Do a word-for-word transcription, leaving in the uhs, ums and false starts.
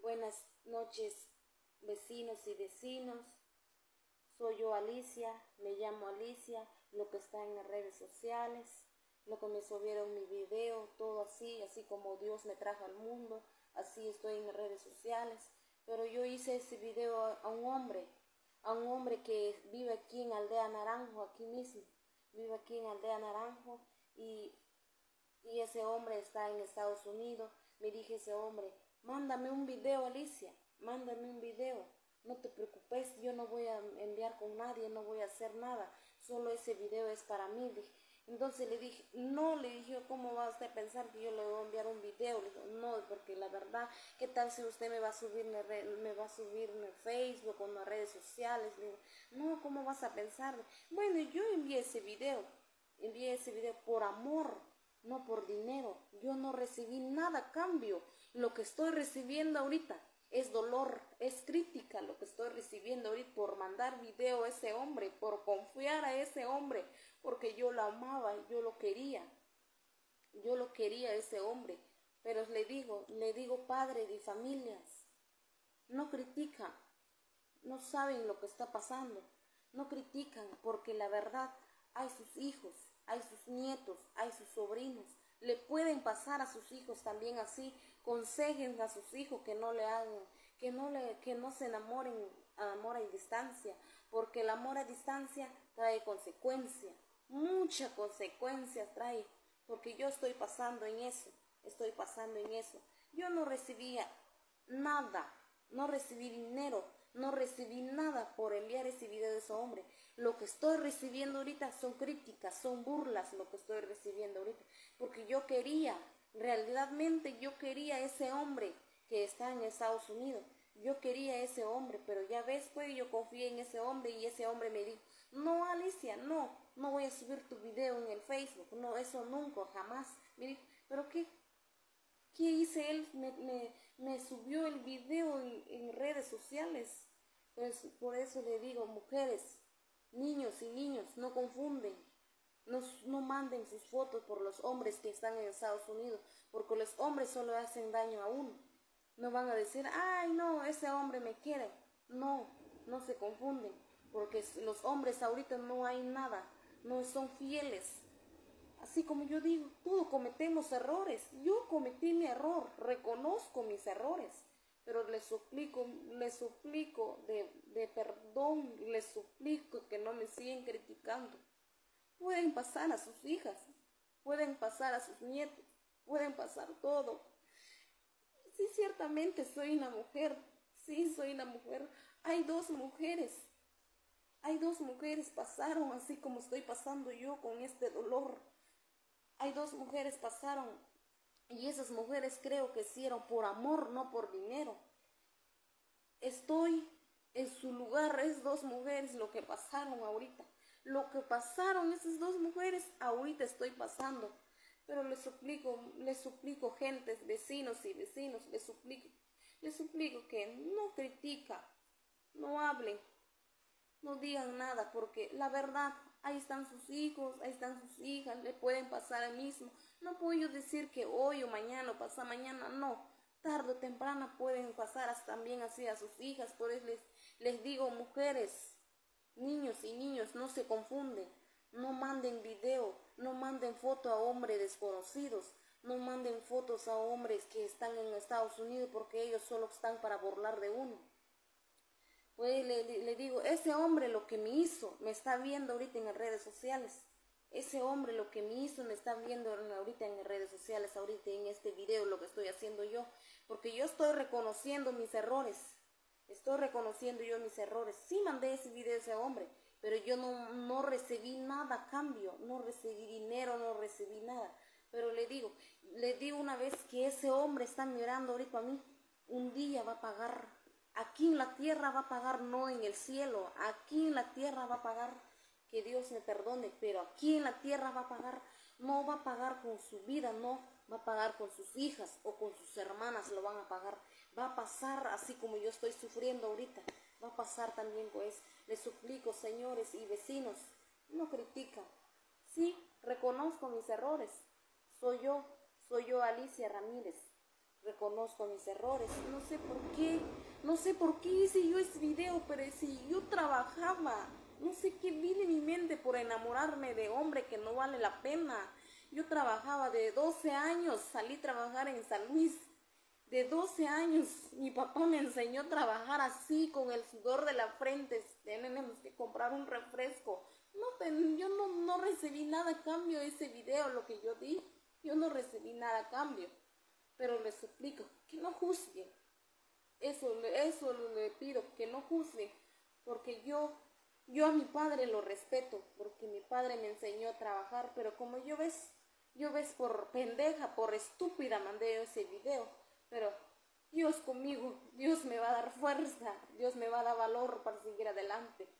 Buenas noches, vecinos y vecinos. Soy yo, Alicia, me llamo Alicia, lo que está en las redes sociales, lo que me subieron mi video, todo así, así como Dios me trajo al mundo, así estoy en las redes sociales. Pero yo hice ese video a, a un hombre, a un hombre que vive aquí en Aldea Naranjo, aquí mismo, vive aquí en Aldea Naranjo, y, y ese hombre está en Estados Unidos. Me dije ese hombre, mándame un video, Alicia, mándame un video. No te preocupes, yo no voy a enviar con nadie, no voy a hacer nada, solo ese video es para mí. Entonces le dije, no, le dije, ¿cómo va usted a pensar que yo le voy a enviar un video? Le digo, no, porque la verdad, ¿qué tal si usted me va a subir, me va a subir en Facebook o en las redes sociales? Le digo, no, ¿cómo vas a pensar? Bueno, yo envié ese video, envié ese video por amor, no por dinero. Yo no recibí nada a cambio. Lo que estoy recibiendo ahorita es dolor, es crítica lo que estoy recibiendo ahorita por mandar video a ese hombre, por confiar a ese hombre, porque yo lo amaba, yo lo quería, yo lo quería a ese hombre. Pero le digo, le digo padre de familias, no critican, no saben lo que está pasando, no critican porque la verdad hay sus hijos, hay sus nietos, hay sus sobrinos. Le pueden pasar a sus hijos también así. Consejen a sus hijos que no le hagan, que no le, que no se enamoren a amor a distancia, porque el amor a distancia trae consecuencias, muchas consecuencias trae, porque yo estoy pasando en eso, estoy pasando en eso. Yo no recibía nada, no recibí dinero, no recibí nada por enviar ese video de ese hombre. Lo que estoy recibiendo ahorita son críticas, son burlas lo que estoy recibiendo ahorita, porque yo quería, realmente yo quería ese hombre que está en Estados Unidos. Yo quería ese hombre, pero ya ves, pues yo confié en ese hombre y ese hombre me dijo, no, Alicia, no, no voy a subir tu video en el Facebook, no, eso nunca, jamás. Me dijo, pero ¿qué? ¿Qué hice él? Me, me, me subió el video en, en redes sociales. Pues por eso le digo, mujeres, niños y niños, no confunden. No, no manden sus fotos por los hombres que están en Estados Unidos, porque los hombres solo hacen daño a uno. No van a decir, ay no, ese hombre me quiere. No, no se confunden, porque los hombres ahorita no hay nada, no son fieles. Así como yo digo, todos cometemos errores. Yo cometí mi error, reconozco mis errores, pero les suplico, les suplico de, de perdón, les suplico que no me sigan criticando. Pueden pasar a sus hijas, pueden pasar a sus nietos, pueden pasar todo. Sí, ciertamente soy una mujer, sí, soy una mujer. Hay dos mujeres, hay dos mujeres pasaron así como estoy pasando yo con este dolor. Hay dos mujeres pasaron y esas mujeres creo que hicieron por amor, no por dinero. Estoy en su lugar, es dos mujeres lo que pasaron ahorita. Lo que pasaron esas dos mujeres, ahorita estoy pasando. Pero les suplico, les suplico, gentes, vecinos y vecinos, les suplico, les suplico que no critiquen, no hablen, no digan nada, porque la verdad, ahí están sus hijos, ahí están sus hijas, le pueden pasar el mismo. No puedo yo decir que hoy o mañana o pasado mañana, no. Tarde o temprano pueden pasar hasta también así a sus hijas. Por eso les, les digo, mujeres, niños y niños, no se confunden. No manden video, no manden foto a hombres desconocidos. No manden fotos a hombres que están en Estados Unidos, porque ellos solo están para burlar de uno. Pues le, le digo, ese hombre lo que me hizo, me está viendo ahorita en las redes sociales. Ese hombre lo que me hizo, me está viendo ahorita en las redes sociales, ahorita en este video lo que estoy haciendo yo. Porque yo estoy reconociendo mis errores. Estoy reconociendo yo mis errores. Sí mandé ese video a ese hombre, pero yo no, no recibí nada a cambio. No recibí dinero, no recibí nada. Pero le digo, le digo una vez que ese hombre está mirando ahorita a mí. Un día va a pagar. Aquí en la tierra va a pagar, no en el cielo. Aquí en la tierra va a pagar, que Dios me perdone, pero aquí en la tierra va a pagar. No va a pagar con su vida, no. Va a pagar con sus hijas o con sus hermanas, lo van a pagar. Va a pasar así como yo estoy sufriendo ahorita. Va a pasar también con eso. Les suplico, señores y vecinos, no critican. Sí, reconozco mis errores. Soy yo, soy yo Alicia Ramírez. reconozco mis errores. No sé por qué, no sé por qué hice yo ese video, pero si yo trabajaba, no sé qué vino en mi mente por enamorarme de hombre que no vale la pena. Yo trabajaba de doce años, salí a trabajar en San Luis. De doce años, mi papá me enseñó a trabajar así, con el sudor de la frente. Tenemos que comprar un refresco. No ten, yo no, no recibí nada a cambio de ese video, lo que yo di. Yo no recibí nada a cambio. Pero les suplico que no juzguen. Eso, eso le pido, que no juzguen. Porque yo, yo a mi padre lo respeto. Porque mi padre me enseñó a trabajar. Pero como yo ves, yo ves por pendeja, por estúpida mandé yo ese video. Pero Dios conmigo, Dios me va a dar fuerza, Dios me va a dar valor para seguir adelante.